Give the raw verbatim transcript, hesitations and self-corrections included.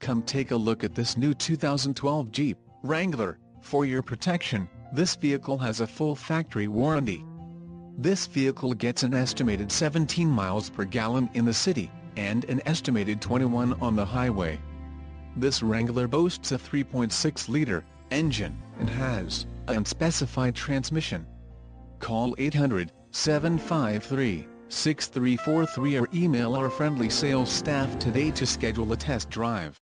Come take a look at this new two thousand twelve Jeep Wrangler. For your protection, this vehicle has a full factory warranty. This vehicle gets an estimated seventeen miles per gallon in the city, and an estimated twenty-one on the highway. This Wrangler boasts a three point six liter engine, and has an unspecified transmission. Call eight hundred, seven five three, six three four three or email our friendly sales staff today to schedule a test drive.